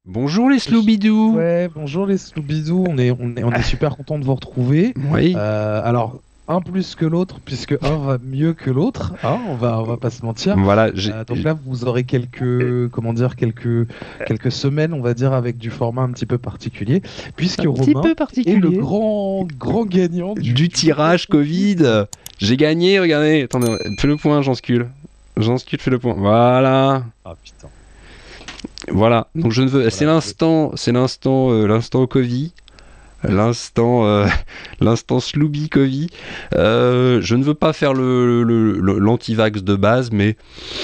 Bonjour les Sloubidous. Ouais, bonjour les Sloubidous, on est super content de vous retrouver. Oui. Alors, un plus que l'autre, puisque un va mieux que l'autre, hein, on va pas se mentir. Voilà. Donc là, vous aurez quelques semaines, on va dire, avec du format un petit peu particulier, puisque Romain est le grand gagnant du tirage Covid. J'ai gagné, regardez. Attendez, fais le point, Jean Scul. Jean Scul, fais le point. Voilà. Ah putain. Voilà. Donc je ne veux. Voilà. C'est l'instant Covid. L'instant Slooby Covid. Je ne veux pas faire l'antivax de base, mais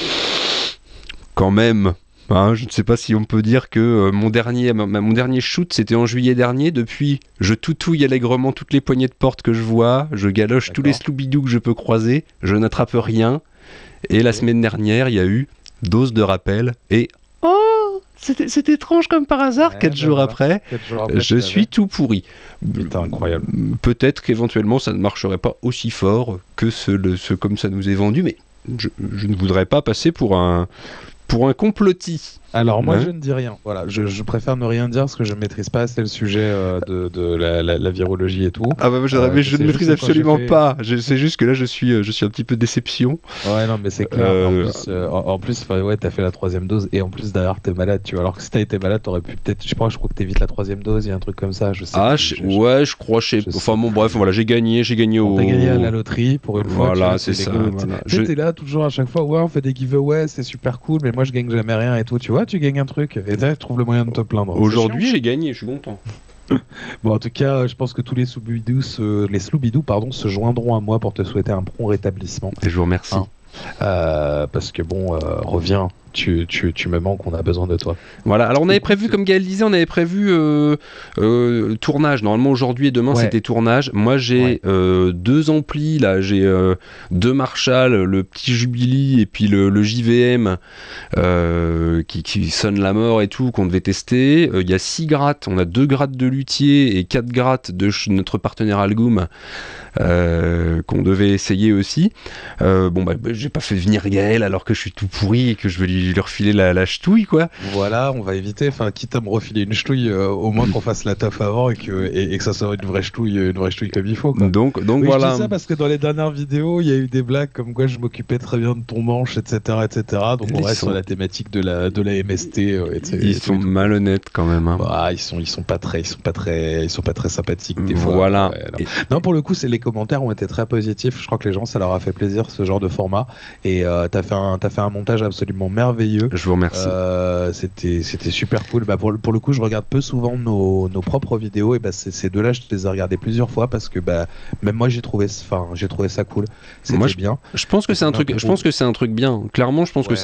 quand même. Hein, je ne sais pas si on peut dire que mon dernier shoot c'était en juillet dernier. Depuis, je toutouille allègrement toutes les poignées de porte que je vois, je galoche tous les sloubidous que je peux croiser, je n'attrape rien. Et la semaine dernière, il y a eu dose de rappel et c'est étrange comme par hasard, 4 jours après, je suis tout pourri. Putain, incroyable. Peut-être qu'éventuellement ça ne marcherait pas aussi fort que ce comme ça nous est vendu, mais je ne voudrais pas passer pour un complotiste. Alors moi je ne dis rien, voilà, je préfère ne rien dire parce que je ne maîtrise pas assez le sujet de la virologie et tout. Ah bah je ne maîtrise absolument pas, c'est juste que là je suis un petit peu déception. Ouais non mais c'est clair, en plus ouais, t'as fait la 3e dose et en plus derrière t'es malade, tu vois, alors que si t'as été malade t'aurais pu peut-être, je crois que t'évites la 3e dose, il y a un truc comme ça, je sais. Je crois, enfin bon bref, voilà, j'ai gagné T'as gagné à la loterie pour une fois. Voilà, c'est ça. Voilà. T'es là toujours à chaque fois, ouais on fait des giveaways, c'est super cool, mais moi je gagne jamais rien et tout, tu vois, tu gagnes un truc et là tu trouves le moyen de te plaindre. Aujourd'hui j'ai gagné, je suis content. Bon, en tout cas, je pense que tous les Sloubidous se joindront à moi pour te souhaiter un prompt rétablissement. Et je vous remercie. Parce que bon, reviens, tu me manques, on a besoin de toi. Voilà, alors on avait prévu, comme Gaël disait, tournage. Normalement aujourd'hui et demain c'était tournage. Moi j'ai 2 amplis là, j'ai 2 Marshall, le petit Jubilee et puis le JVM qui sonne la mort et tout, qu'on devait tester. Il y a 6 grattes, on a 2 grattes de luthier et 4 grattes de notre partenaire Algoum qu'on devait essayer aussi. J'ai pas fait venir Gaël alors que je suis tout pourri et que je vais lui refiler la ch'touille quoi. Voilà, on va éviter, enfin quitte à me refiler une ch'touille, au moins qu'on fasse la taf avant et que ça soit une vraie ch'touille comme il faut quoi. Donc oui, voilà. Je dis ça parce que dans les dernières vidéos, il y a eu des blagues comme quoi je m'occupais très bien de ton manche, etc. Donc on reste sur la thématique de la MST. Ils sont malhonnêtes quand même. Hein. Bah, ils sont pas très sympathiques des fois. Voilà. Ouais, non, pour le coup, les commentaires ont été très positifs. Je crois que les gens, ça leur a fait plaisir ce genre de format. Et t'as fait un montage absolument merveilleux. Je vous remercie. C'était super cool. Bah, pour le coup, je regarde peu souvent nos propres vidéos. Et bah, ces deux-là, je les ai regardées plusieurs fois parce que bah, même moi, j'ai trouvé ça cool. C'était bien. Je pense que c'est un truc. Je pense que c'est un truc bien. Clairement, je pense que c'est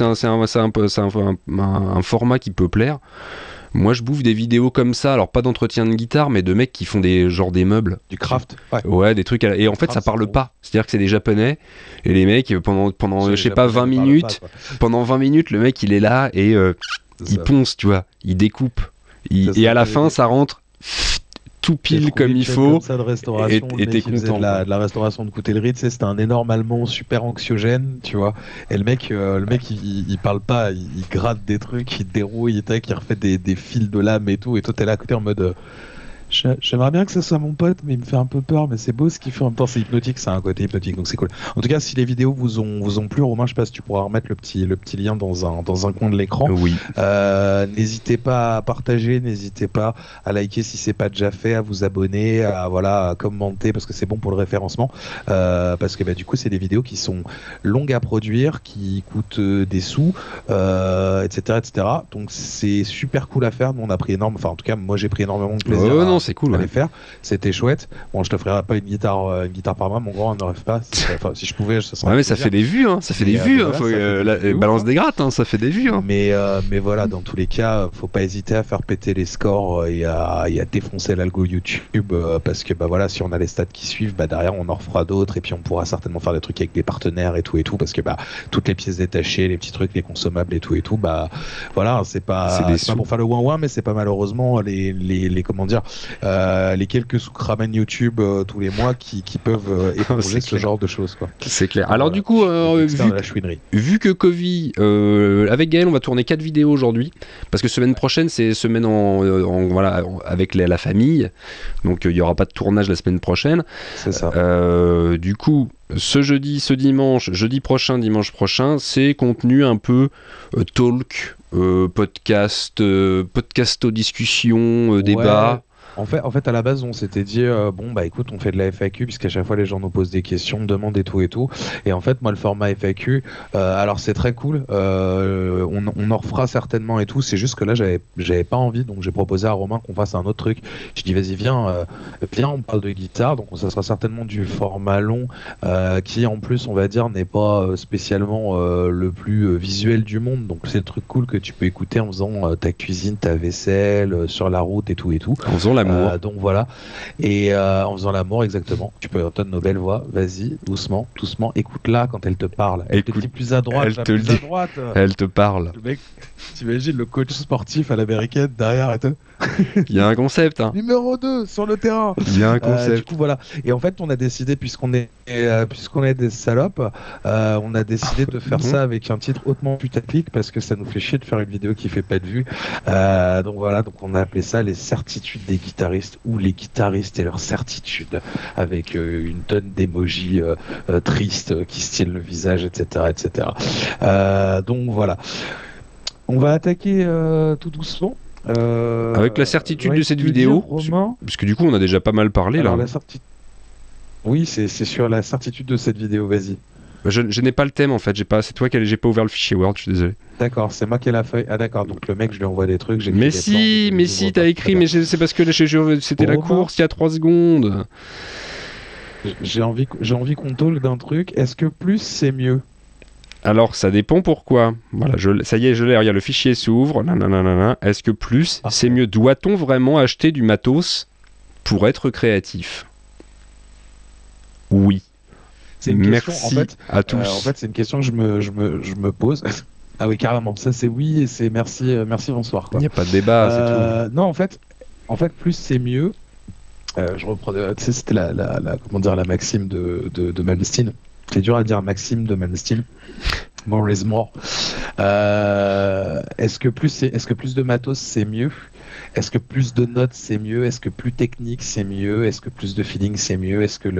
un format qui peut plaire. Moi, je bouffe des vidéos comme ça, alors pas d'entretien de guitare, mais de mecs qui font des meubles. Du craft. Ouais, des trucs. Et en fait, ça parle pas. C'est-à-dire que c'est des Japonais, et les mecs, pendant je sais pas, 20 minutes, pendant 20 minutes, le mec, il est là, et il ponce, tu vois, il découpe. Et à la fin, ça rentre tout pile comme il faut. Ça de restauration, et t'es content. De la restauration de coutellerie, tu sais, c'était un énorme allemand super anxiogène, tu vois. Et le mec il parle pas, il gratte des trucs, il dérouille, il refait des fils de lame et tout. Et toi, t'es là à côté en mode. J'aimerais bien que ce soit mon pote, mais il me fait un peu peur, mais c'est beau ce qu'il fait. En même temps, c'est hypnotique, c'est un côté hypnotique, donc c'est cool. En tout cas, si les vidéos vous ont plu, Romain, je sais pas si tu pourras remettre le petit lien dans un coin de l'écran. Oui. N'hésitez pas à partager, n'hésitez pas à liker si c'est pas déjà fait, à vous abonner, à commenter parce que c'est bon pour le référencement. Parce que bah, du coup, c'est des vidéos qui sont longues à produire, qui coûtent des sous, etc., etc. Donc c'est super cool à faire. Nous, on a pris enfin en tout cas, moi j'ai pris énormément de plaisir. C'est cool. À les faire. C'était chouette. Bon, je t'offrirai pas une guitare par mois, mon grand, on ne rêve pas. Enfin, si je pouvais, ça serait. Ouais, mais ça fait des vues, hein. Ça fait des vues. Balance des grattes, hein. Ça fait des vues. Hein. Mais voilà, dans tous les cas, faut pas hésiter à faire péter les scores et à défoncer l'algo YouTube parce que bah voilà, si on a les stats qui suivent, bah derrière on en refera d'autres et puis on pourra certainement faire des trucs avec des partenaires et tout parce que bah toutes les pièces détachées, les petits trucs, les consommables et tout, bah voilà, c'est pas pour faire le ouin ouin, mais c'est pas malheureusement les comment dire. les quelques sous que ramène YouTube tous les mois qui peuvent éponger ce genre de choses, quoi. C'est clair. Alors du coup, vu que Covey, avec Gaël, on va tourner 4 vidéos aujourd'hui, parce que semaine prochaine, c'est semaine voilà, avec la famille, donc il n'y aura pas de tournage la semaine prochaine. C'est ça. Du coup, ce dimanche prochain, c'est contenu un peu talk, podcasto discussion, débat. En fait, à la base, on s'était dit, bon, bah écoute, on fait de la FAQ, puisqu'à chaque fois, les gens nous posent des questions, demandent et tout et tout. Et en fait, moi, le format FAQ, alors c'est très cool, on en refera certainement et tout, c'est juste que là, j'avais pas envie, donc j'ai proposé à Romain qu'on fasse un autre truc. Je dis, vas-y, viens, on parle de guitare, donc ça sera certainement du format long, qui en plus, on va dire, n'est pas spécialement le plus visuel du monde, donc c'est le truc cool que tu peux écouter en faisant ta cuisine, ta vaisselle, sur la route et tout et tout. En faisant l'amour. Donc voilà, et en faisant l'amour, exactement. Tu peux entendre nos belles voix. Vas-y, doucement, écoute-la quand elle te parle. Elle te dit plus à droite, elle te le dit. Elle te parle. Le mec, t'imagines le coach sportif à l'américaine derrière et tout. Il y a un concept, hein. Numéro 2 sur le terrain. Il y a un concept. Du coup, voilà. Et en fait, on a décidé, puisqu'on est des salopes, on a décidé de faire ça avec un titre hautement putaclic, parce que ça nous fait chier de faire une vidéo qui fait pas de vues. Donc voilà, donc on a appelé ça les certitudes des guitaristes, ou les guitaristes et leurs certitudes, avec une tonne d'émojis tristes qui se tiennent le visage, etc., etc. Donc voilà. On va attaquer tout doucement. Avec la certitude de cette vidéo, parce que du coup on a déjà pas mal parlé. Alors, là. Oui, c'est sur la certitude de cette vidéo, vas-y. Je n'ai pas le thème en fait, c'est toi qui j'ai pas ouvert le fichier Word, je suis désolé. D'accord, c'est moi qui ai la feuille. Ah d'accord, donc le mec je lui envoie des trucs. Mais si, t'as écrit, mais c'est parce que c'était la course il y a 3 secondes. J'ai envie qu'on talk d'un truc, est-ce que plus c'est mieux ? Alors, ça dépend pourquoi. Voilà, ça y est, je l'ai. Regarde, le fichier s'ouvre. Est-ce que plus, c'est mieux ? Doit-on vraiment acheter du matos pour être créatif ? Oui. C'est une Merci question, en fait, à tous. En fait, c'est une question que je me pose. Ah oui, carrément. Ça, c'est oui et c'est merci, bonsoir. Il n'y a pas de débat, c'est tout. Non, en fait, plus c'est mieux. Je reprends. Tu sais, c'était la maxime de Malmsteen. C'est dur à dire Maxime de Malmsteen. More is more. Est-ce que plus de matos c'est mieux ? Est-ce que plus de notes c'est mieux ? Est-ce que plus technique c'est mieux ? Est-ce que plus de feeling c'est mieux ? Est-ce que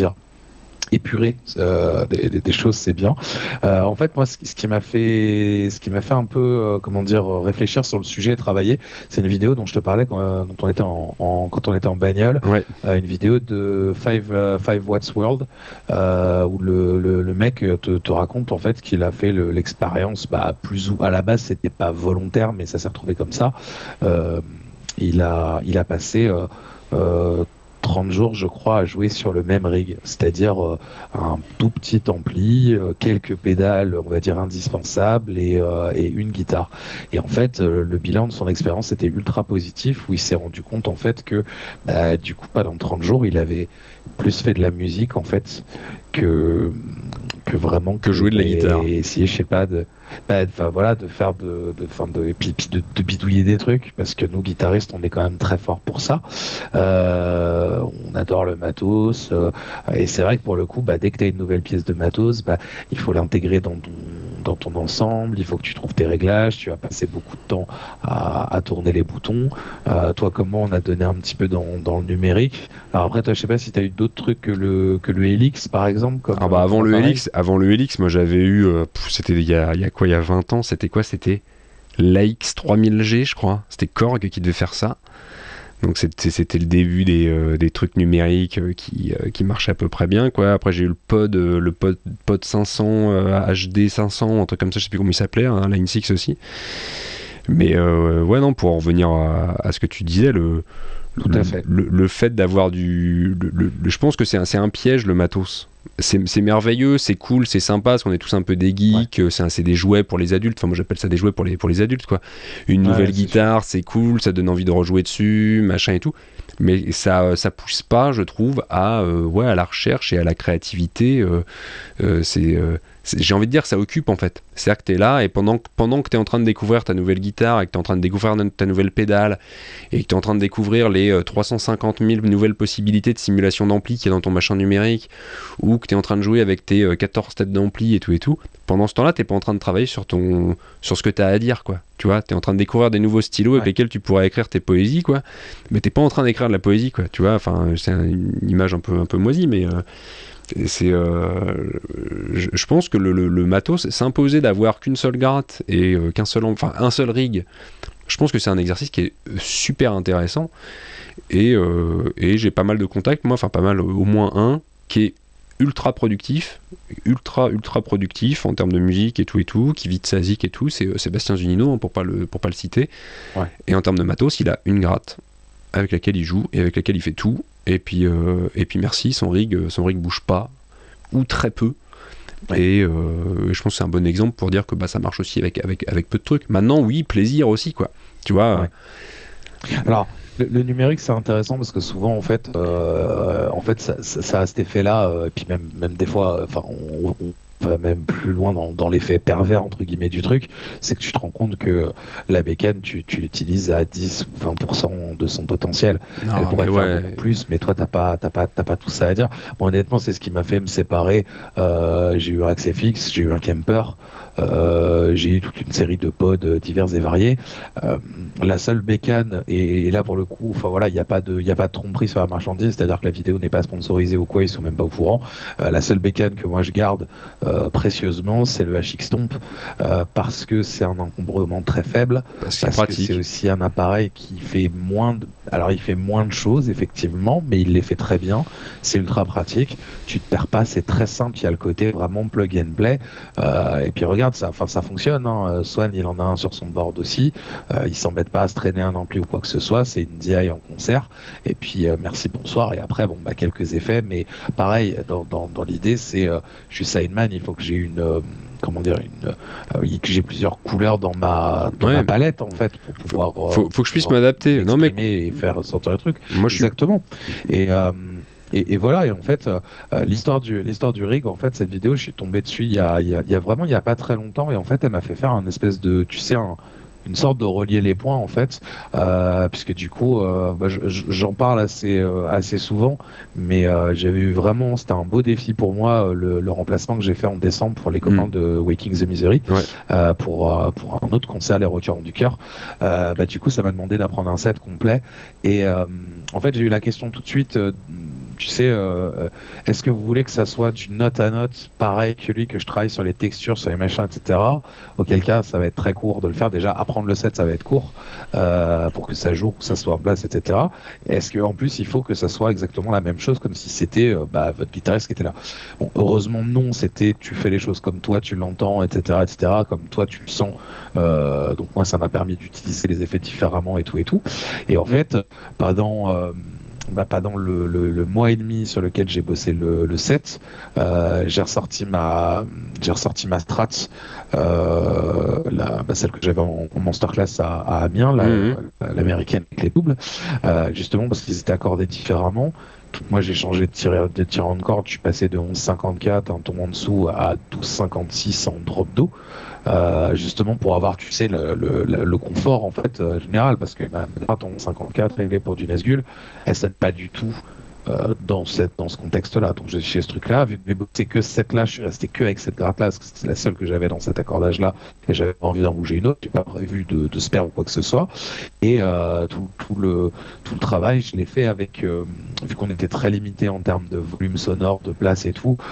épurer des choses c'est bien. En fait, moi, ce qui m'a fait un peu réfléchir sur le sujet et travailler, c'est une vidéo dont je te parlais quand on était quand on était en bagnole. Ouais. Une vidéo de Five Watts World où le mec te raconte en fait qu'il a fait l'expérience, plus ou à la base c'était pas volontaire, mais ça s'est retrouvé comme ça. Il a passé 30 jours, je crois, à jouer sur le même rig, c'est-à-dire un tout petit ampli, quelques pédales, on va dire indispensables, et une guitare. Et en fait, le bilan de son expérience était ultra positif, où il s'est rendu compte en fait que, du coup, pendant 30 jours, il avait plus fait de la musique en fait que vraiment que jouer de la guitare. Et essayer, je sais pas, de faire de bidouiller des trucs, parce que nous guitaristes on est quand même très forts pour ça. On adore le matos, et c'est vrai que pour le coup, dès que tu as une nouvelle pièce de matos, il faut l'intégrer dans ton ensemble, il faut que tu trouves tes réglages, tu vas passer beaucoup de temps à tourner les boutons. Toi, comment on a donné un petit peu dans le numérique. Alors après, toi, je sais pas si tu as eu d'autres trucs que le Helix par exemple, comme avant le Helix, moi j'avais eu c'était il y a quoi, il y a 20 ans, c'était quoi, c'était l'AX 3000G, je crois, c'était Korg qui devait faire ça. Donc c'était le début des trucs numériques qui marchaient à peu près bien, quoi. Après j'ai eu le pod 500 HD 500, un truc comme ça, je sais plus comment il s'appelait, hein, Line 6 aussi. Mais ouais, non, pour en revenir à ce que tu disais, tout à fait. Le fait d'avoir je pense que c'est un piège, le matos. C'est merveilleux, c'est cool, c'est sympa, parce qu'on est tous un peu des geeks, ouais. C'est des jouets pour les adultes, enfin moi j'appelle ça des jouets pour les adultes, quoi. Une nouvelle guitare, c'est cool, ça donne envie de rejouer dessus, machin et tout, mais ça pousse pas, je trouve, à la recherche et à la créativité. j'ai envie de dire, ça occupe en fait. C'est-à-dire que tu es là et pendant que tu es en train de découvrir ta nouvelle guitare et que tu es en train de découvrir ta nouvelle pédale et que tu es en train de découvrir les 350 000 nouvelles possibilités de simulation d'ampli qu'il y a dans ton machin numérique, ou que tu es en train de jouer avec tes 14 têtes d'ampli et tout, pendant ce temps-là, tu n'es pas en train de travailler sur ce que tu as à dire, quoi. Tu vois, tu es en train de découvrir des nouveaux stylos avec lesquels tu pourrais écrire tes poésies, quoi. Mais tu n'es pas en train d'écrire de la poésie, quoi. Tu vois, enfin, c'est une image un peu moisie, mais... je pense que le matos, s'imposer d'avoir qu'une seule gratte et un seul rig, je pense que c'est un exercice qui est super intéressant et j'ai pas mal de contacts, moi, enfin pas mal, au moins un, qui est ultra productif en termes de musique et tout, qui vit de sa zik et tout, c'est Sébastien Zunino, hein, pour pas le citer. Ouais. Et en termes de matos, il a une gratte avec laquelle il joue et avec laquelle il fait tout. Et puis merci, son rig bouge pas, ou très peu. Ouais. Et je pense que c'est un bon exemple pour dire que ça marche aussi avec peu de trucs. Maintenant, oui, plaisir aussi, quoi. Tu vois. Ouais. Alors, le numérique, c'est intéressant parce que souvent, en fait, ça a cet effet-là, et puis même des fois, on va même plus loin dans l'effet pervers entre guillemets du truc, c'est que tu te rends compte que la bécane, tu l'utilises à 10 ou 20% de son potentiel. Non, elle pourrait faire beaucoup plus, mais toi t'as pas tout ça à dire. Bon, honnêtement, c'est ce qui m'a fait me séparer. J'ai eu un Axefix, j'ai eu un Kemper, j'ai eu toute une série de pods divers et variés. La seule bécane, et là pour le coup, enfin voilà, il n'y a pas de tromperie sur la marchandise, c'est-à-dire que la vidéo n'est pas sponsorisée ou quoi, ils sont même pas au courant. La seule bécane que moi je garde précieusement, c'est le HX Stomp, parce que c'est un encombrement très faible, parce que c'est aussi un appareil qui fait il fait moins de choses effectivement, mais il les fait très bien, c'est ultra pratique, tu te perds pas, c'est très simple, il y a le côté vraiment plug and play, et puis regarde, ça fonctionne, hein. Swan, il en a un sur son board aussi, il s'embête pas à se traîner un ampli ou quoi que ce soit, c'est une DI en concert, et puis merci, bonsoir, et après quelques effets, mais pareil, dans l'idée, c'est je suis sideman, il faut que j'ai que j'ai plusieurs couleurs dans ma palette, en fait, pour pouvoir faut que je puisse m'adapter, et faire sortir le truc. Exactement. Et voilà, et en fait, l'histoire du rig, en fait, cette vidéo, je suis tombé dessus il y a pas très longtemps, et en fait, elle m'a fait faire un espèce de, tu sais, une sorte de relier les points, en fait, puisque du coup, j'en parle assez souvent, mais j'avais eu vraiment, c'était un beau défi pour moi, le remplacement que j'ai fait en décembre pour les copains de Waking the Misery, pour un autre concert, Les Rockers du Cœur. Du coup, ça m'a demandé d'apprendre un set complet, et en fait, j'ai eu la question tout de suite, tu sais, est-ce que vous voulez que ça soit du note à note, pareil que lui, que je travaille sur les textures, sur les machins, etc. Auquel cas, ça va être très court de le faire. Déjà, apprendre le set, ça va être court, pour que ça joue, que ça soit en place, etc. Est-ce qu'en plus, il faut que ça soit exactement la même chose, comme si c'était votre guitariste qui était là. Bon, heureusement, non, c'était tu fais les choses comme toi, tu l'entends, etc., comme toi, tu le sens. Donc moi, ça m'a permis d'utiliser les effets différemment et tout. Et en fait, pendant le mois et demi sur lequel j'ai bossé le set, j'ai ressorti ma Strat, celle que j'avais en masterclass à Amiens, l'américaine avec les doubles, justement parce qu'ils étaient accordés différemment. Moi, j'ai changé de tirant de corde, je suis passé de 11,54, un ton en dessous, à 12,56 en drop do. Justement pour avoir, tu sais, le confort en fait général, parce que ton 54 réglé pour du Nazgul, elle sonne pas du tout dans ce contexte-là. Donc j'ai ce truc-là, vu que j'ai bossé que cette là, je suis resté que avec cette gratte-là, parce que c'était la seule que j'avais dans cet accordage-là, et j'avais pas envie d'en bouger une autre, j'ai pas prévu de spare ou quoi que ce soit. Et tout le travail, je l'ai fait avec, vu qu'on était très limité en termes de volume sonore, de place et tout.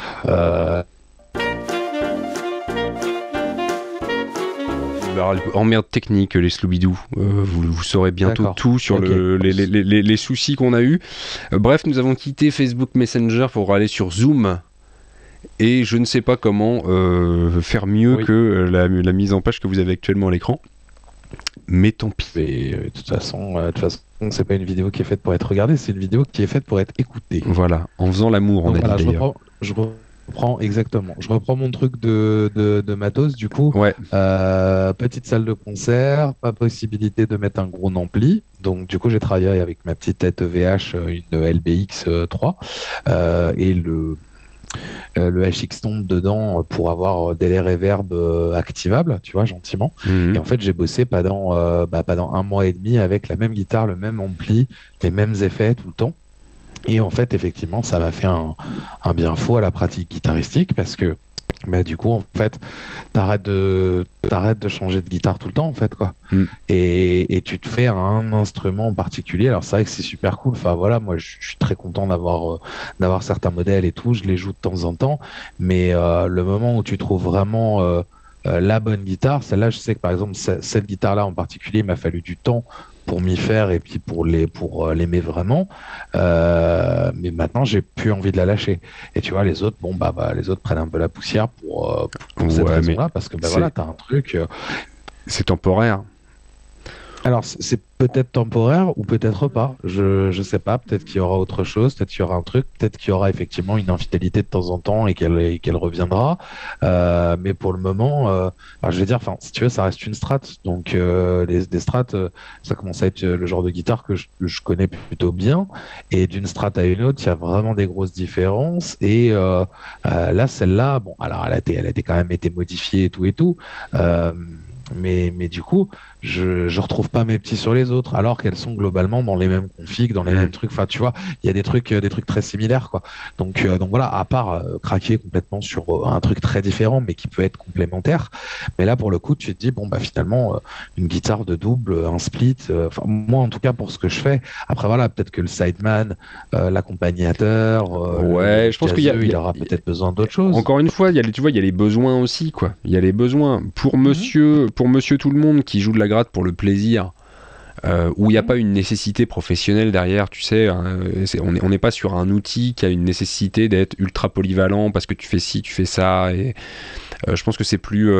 Emmerde technique, les Sloubidou. Vous saurez bientôt tout sur les soucis qu'on a eu. Bref, nous avons quitté Facebook Messenger pour aller sur Zoom. Et je ne sais pas comment faire mieux que la mise en page que vous avez actuellement à l'écran. Mais tant pis. Mais de toute façon, c'est pas une vidéo qui est faite pour être regardée, c'est une vidéo qui est faite pour être écoutée. Voilà, en faisant l'amour, on a dit d'ailleurs. Je reprends mon truc de matos, du coup. Ouais. Petite salle de concert, pas possibilité de mettre un gros ampli. Donc, du coup, j'ai travaillé avec ma petite tête EVH, une LBX 3. Et le HX Tomb dedans pour avoir des reverb activables, tu vois, gentiment. Mhm. Et en fait, j'ai bossé pendant un mois et demi avec la même guitare, le même ampli, les mêmes effets tout le temps. Et en fait, effectivement, ça m'a fait un bien fou à la pratique guitaristique parce que du coup, en fait, t'arrêtes de changer de guitare tout le temps, en fait, quoi. Mm. Et tu te fais un instrument en particulier. Alors, c'est vrai que c'est super cool. Enfin, voilà, moi, je suis très content d'avoir certains modèles et tout. Je les joue de temps en temps. Mais le moment où tu trouves vraiment la bonne guitare, celle-là, je sais que par exemple, cette guitare-là en particulier, il m'a fallu du temps pour m'y faire et puis pour l'aimer vraiment. Mais maintenant, j'ai plus envie de la lâcher. Et tu vois, les autres, les autres prennent un peu la poussière pour cette Ouais, mais raison-là, parce que c'est voilà, t'as un truc. c'est temporaire. Alors, c'est peut-être temporaire ou peut-être pas. Je sais pas. Peut-être qu'il y aura autre chose. Peut-être qu'il y aura un truc. Peut-être qu'il y aura effectivement une infidélité de temps en temps et qu'elle reviendra. Mais pour le moment, je vais dire, enfin, si tu veux, ça reste une strat. Donc, des strats, ça commence à être le genre de guitare que je connais plutôt bien. Et d'une strat à une autre, il y a vraiment des grosses différences. Et là, celle-là, bon, alors elle a quand même été modifiée et tout et tout. Euh, mais du coup, je retrouve pas mes petits sur les autres, alors qu'elles sont globalement dans les mêmes configs, dans les mêmes trucs. Enfin, tu vois, il y a des trucs très similaires, quoi. Donc voilà, à part craquer complètement sur un truc très différent, mais qui peut être complémentaire. Mais là, pour le coup, tu te dis, bon, bah finalement, une guitare de double, un split. Enfin, moi, en tout cas, pour ce que je fais. Après, voilà, peut-être que le sideman, l'accompagnateur, Ouais, le je pense jazzeux, il aura peut-être besoin d'autre chose. encore une fois, tu vois, il y a les besoins aussi, quoi. Il y a les besoins. Pour monsieur tout le monde qui joue de la gratte pour le plaisir, où il n'y a pas une nécessité professionnelle derrière, tu sais, on n'est pas sur un outil qui a une nécessité d'être ultra polyvalent parce que tu fais ci, tu fais ça, et je pense que c'est plus...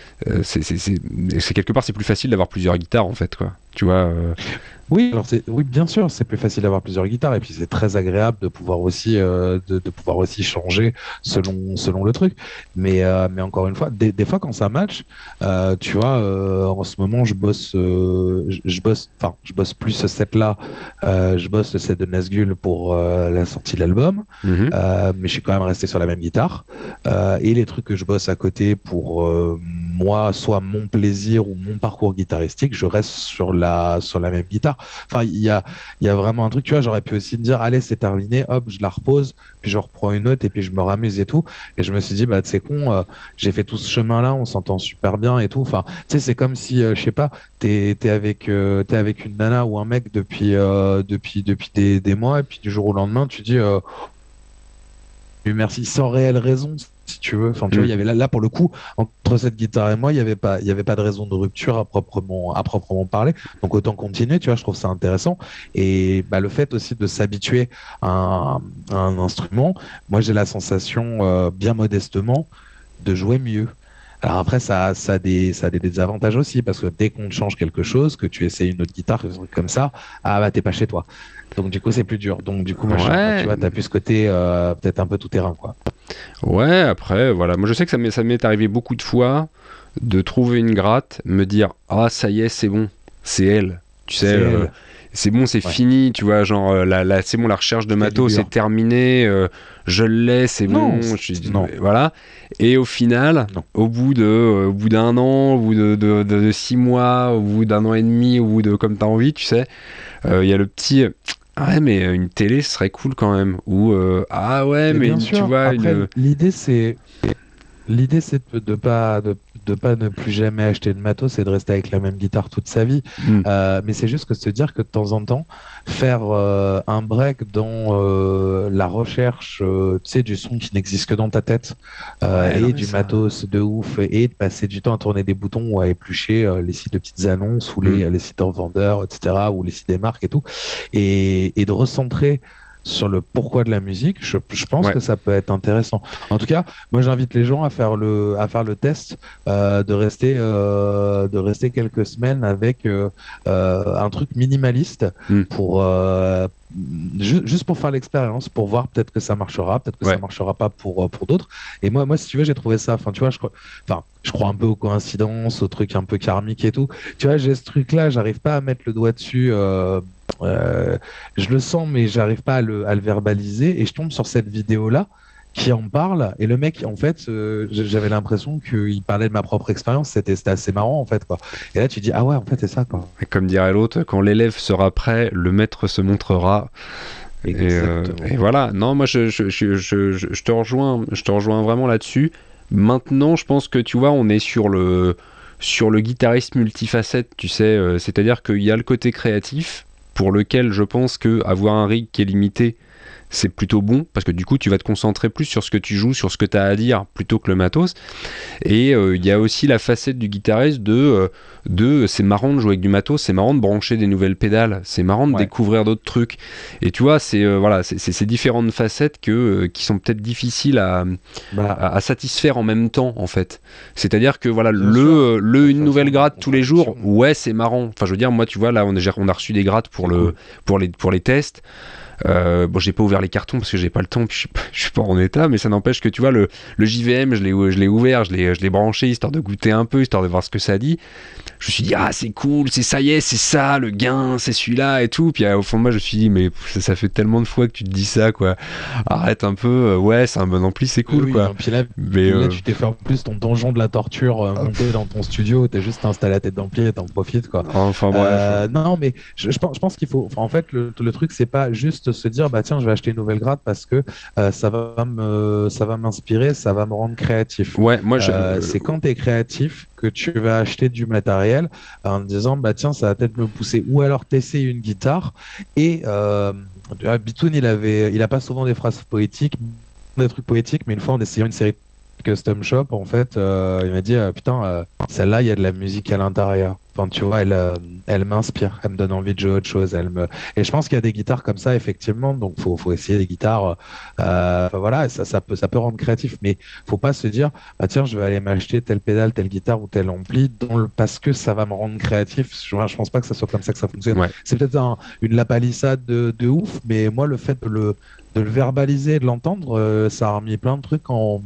c'est quelque part, c'est plus facile d'avoir plusieurs guitares, en fait, quoi. Tu vois, Oui, alors oui, bien sûr, c'est plus facile d'avoir plusieurs guitares et puis c'est très agréable de pouvoir aussi de pouvoir aussi changer selon le truc. Mais encore une fois, des fois quand ça match, tu vois, en ce moment je bosse plus ce set-là, je bosse le set de Nazgûl pour la sortie de l'album, mhm. mais je suis quand même resté sur la même guitare. Et les trucs que je bosse à côté pour moi, soit mon plaisir ou mon parcours guitaristique, je reste sur la même guitare. Enfin, il y a vraiment un truc, tu vois, j'aurais pu aussi me dire, allez, c'est terminé, hop, je la repose, puis je reprends une autre et puis je me ramuse et tout. Et je me suis dit, bah, c'est con, j'ai fait tout ce chemin-là, on s'entend super bien et tout. Enfin, tu sais, c'est comme si, je sais pas, t'es avec une nana ou un mec depuis des mois et puis du jour au lendemain, tu dis, merci, sans réelle raison, si tu veux. Enfin, tu vois, il y avait là pour le coup, entre cette guitare et moi, il y avait pas de raison de rupture à proprement parler. Donc autant continuer, tu vois, je trouve ça intéressant. Et bah, le fait aussi de s'habituer à un instrument, moi j'ai la sensation, bien modestement, de jouer mieux. Alors après, ça a des désavantages aussi, parce que dès qu'on te change quelque chose, que tu essayes une autre guitare, un truc comme ça, ah bah t'es pas chez toi. Donc du coup, c'est plus dur. Donc du coup, machin, tu Ouais, vois, t'as plus ce côté peut-être un peu tout terrain, quoi. ouais, après, voilà. Moi, je sais que ça m'est arrivé beaucoup de fois de trouver une gratte, me dire, ah, ça y est, c'est bon, c'est elle. Tu sais, C'est elle. c'est bon, c'est Ouais. fini, tu vois, genre, c'est bon, la recherche de matos, c'est Calibre. terminé, je l'ai, c'est Non, bon, non, voilà. Et au final, non. au bout d'un an, au bout de 6 mois, au bout d'un an et demi, au bout de comme t'as envie, tu sais, il y a le petit... Ah ouais, mais une télé, ce serait cool quand même. Ou, ah ouais, Mais mais bien tu sûr. vois, Après, une... l'idée, c'est de pas ne plus jamais acheter de matos et de rester avec la même guitare toute sa vie. Hmm. Mais c'est juste que se dire que de temps en temps, faire un break dans la recherche, tu sais, du son qui n'existe que dans ta tête Ouais, non, et mais du ça... matos de ouf et de passer du temps à tourner des boutons ou à éplucher les sites de petites annonces ou Hmm. les sites de revendeurs, etc., ou les sites des marques et tout, et de recentrer sur le pourquoi de la musique, je pense Ouais. que ça peut être intéressant. En tout cas, moi j'invite les gens à faire le test, de rester quelques semaines avec un truc minimaliste Hmm. pour juste pour faire l'expérience, pour voir peut-être que ça marchera, peut-être que ça Ouais. marchera pas pour d'autres. Et moi, si tu veux, j'ai trouvé ça. Enfin, tu vois, je crois un peu aux coïncidences, aux trucs un peu karmiques et tout. Tu vois, j'ai ce truc-là, j'arrive pas à mettre le doigt dessus. Je le sens, mais j'arrive pas à le verbaliser. Et je tombe sur cette vidéo-là qui en parle, et le mec, en fait, j'avais l'impression qu'il parlait de ma propre expérience, c'était assez marrant, en fait, quoi. Et là, tu dis, ah ouais, en fait, c'est ça, quoi. Et comme dirait l'autre, quand l'élève sera prêt, le maître se montrera. Et voilà. Non, moi, je te rejoins vraiment là-dessus. Maintenant, je pense que, tu vois, on est sur le guitariste multifacette, tu sais, c'est-à-dire qu'il y a le côté créatif, pour lequel je pense que avoir un rig qui est limité, c'est plutôt bon, parce que du coup tu vas te concentrer plus sur ce que tu joues, sur ce que tu as à dire, plutôt que le matos. Et il y a aussi la facette du guitariste de c'est marrant de jouer avec du matos, c'est marrant de brancher des nouvelles pédales, c'est marrant de découvrir d'autres trucs. Et tu vois, c'est voilà, c'est ces différentes facettes qui sont peut-être difficiles à satisfaire en même temps, en fait. C'est-à-dire que voilà, une nouvelle gratte tous les jours, ouais, c'est marrant. Enfin, je veux dire, moi, tu vois, là, on a reçu des grattes pour les tests. Bon, j'ai pas ouvert les cartons parce que j'ai pas le temps, puis je suis pas en état, mais ça n'empêche que tu vois, le JVM, je l'ai ouvert, je l'ai branché histoire de goûter un peu, histoire de voir ce que ça dit. Je me suis dit, ah, c'est cool, ça y est, c'est ça, le gain, c'est celui-là et tout. Puis au fond de moi, je me suis dit, mais ça fait tellement de fois que tu te dis ça, quoi. Arrête un peu, ouais, c'est un bon ampli, c'est cool, quoi. Non, puis là, tu t'es fait en plus ton donjon de la torture monté dans ton studio, t'as juste installé la tête d'ampli et t'en profites, quoi. Enfin, bref. Non, mais je pense qu'il faut. En fait, le truc, c'est pas juste se dire, bah tiens, je vais acheter une nouvelle gratte parce que ça va m'inspirer, ça va me rendre créatif. Ouais, moi, c'est quand tu es créatif que tu vas acheter du matériel en te disant, bah tiens, ça va peut-être me pousser. Ou alors t'essayes une guitare et Bitoun, il a pas souvent des phrases poétiques, des trucs poétiques, mais une fois en essayant une série Custom Shop, en fait, il m'a dit, putain, celle-là, il y a de la musique à l'intérieur. Enfin, tu vois, elle m'inspire, elle me donne envie de jouer autre chose. Et je pense qu'il y a des guitares comme ça, effectivement. Donc, faut essayer des guitares. Enfin, voilà, ça peut rendre créatif. Mais faut pas se dire, bah tiens, je vais aller m'acheter telle pédale, telle guitare ou tel ampli parce que ça va me rendre créatif. Je pense pas que ça soit comme ça que ça fonctionne. Ouais. C'est peut-être une lapalissade de ouf, mais moi, le fait de le verbaliser et de l'entendre, ça a remis plein de trucs en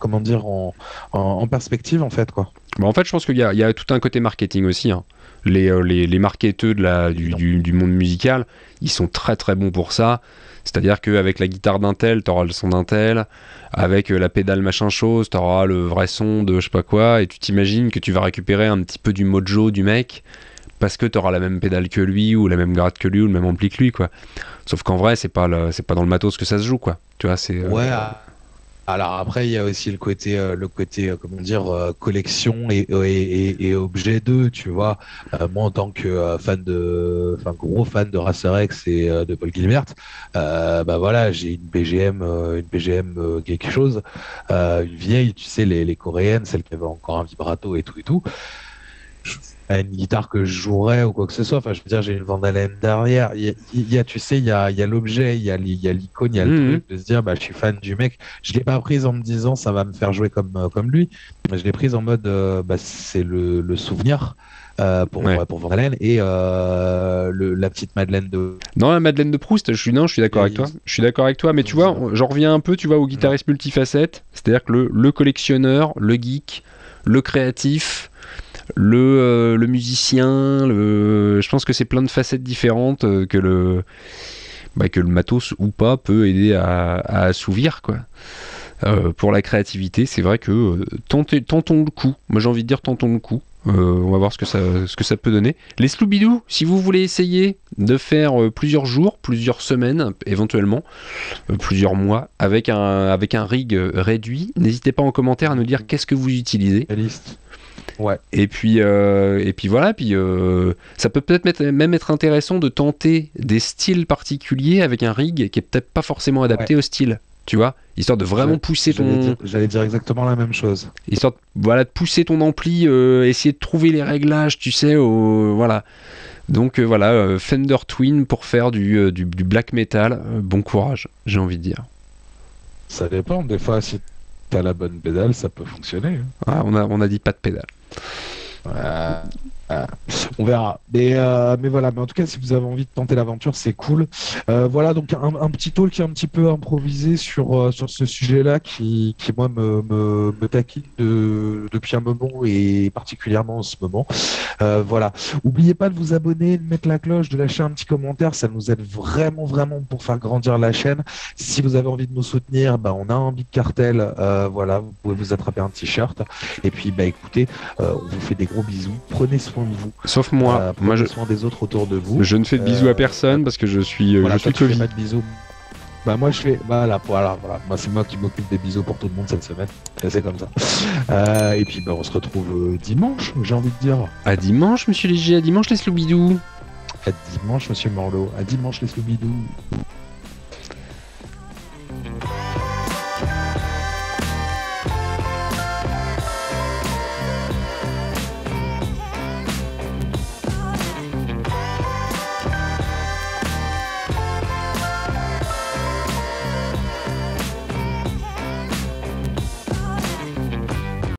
perspective, en fait, quoi. Bon, en fait, je pense qu'il y a tout un côté marketing aussi, hein. Les marketeurs du monde musical, ils sont très très bons pour ça. C'est-à-dire qu'avec la guitare d'un tel, tu auras le son d'un tel. Avec la pédale machin chose, tu auras le vrai son de je sais pas quoi. Et tu t'imagines que tu vas récupérer un petit peu du mojo du mec parce que tu auras la même pédale que lui, ou la même gratte que lui, ou le même ampli que lui, quoi. Sauf qu'en vrai, c'est pas dans le matos que ça se joue, quoi. Tu vois, c'est... Ouais. Alors après, il y a aussi le côté comment dire, collection et objet d'eux, tu vois. Moi, en tant que gros fan de Racer X et de Paul Gilbert, bah voilà, j'ai une BGM quelque chose, une vieille, tu sais, les coréennes, celle qui avait encore un vibrato et tout. Une guitare que je jouerais ou quoi que ce soit. Enfin, je veux dire, j'ai une Van Halen derrière. Il y a l'objet, il y a l'icône, il y a le truc de se dire, bah, je suis fan du mec. Je l'ai pas prise en me disant, ça va me faire jouer comme lui. Je l'ai prise en mode, bah, c'est le souvenir. Pour Van Halen et la petite Madeleine de... Non, la Madeleine de Proust, je suis d'accord avec toi. Je suis d'accord avec toi, mais tu vois, j'en reviens un peu, tu vois, au guitariste multifacette. C'est-à-dire que le collectionneur, le geek, le créatif, le musicien, je pense que c'est plein de facettes différentes que le matos ou pas peut aider à assouvir, quoi. Pour la créativité, c'est vrai que tentons le coup. Moi, j'ai envie de dire tentons le coup. On va voir ce que ça peut donner. Les Sloubidou, si vous voulez essayer de faire plusieurs jours, plusieurs semaines, éventuellement plusieurs mois, avec un rig réduit, n'hésitez pas en commentaire à nous dire qu'est-ce que vous utilisez. Ouais. Et puis voilà, ça peut peut-être même être intéressant de tenter des styles particuliers avec un rig qui est peut-être pas forcément adapté au style, tu vois, histoire de vraiment pousser ton... J'allais dire exactement la même chose. Histoire de pousser ton ampli, essayer de trouver les réglages, tu sais, voilà. Donc voilà, Fender Twin pour faire du black metal, bon courage, j'ai envie de dire. Ça dépend, des fois si t'as la bonne pédale, ça peut fonctionner. Ah, on a dit pas de pédale. On verra. Mais voilà, mais en tout cas, si vous avez envie de tenter l'aventure, c'est cool. Voilà, donc un petit talk un petit peu improvisé sur ce sujet-là qui moi, me taquine depuis un moment et particulièrement en ce moment. Voilà. Oubliez pas de vous abonner, de mettre la cloche, de lâcher un petit commentaire. Ça nous aide vraiment, vraiment pour faire grandir la chaîne. Si vous avez envie de nous soutenir, bah, on a un Big Cartel. Voilà, vous pouvez vous attraper un t-shirt. Et puis, bah, écoutez, on vous fait des gros bisous. Prenez soin de vous. Sauf moi. Prenez soin des autres autour de vous. Je ne fais de bisous à personne parce que je suis Voilà, je suis toi, tu fais Covid. pas de bisous. Bah moi je fais voilà. Moi c'est moi qui m'occupe des bisous pour tout le monde cette semaine. C'est comme ça. Et puis bah on se retrouve dimanche, j'ai envie de dire. À dimanche, monsieur Léger, à dimanche les Sloubidous. À dimanche, monsieur Morlot. À dimanche les Sloubidous.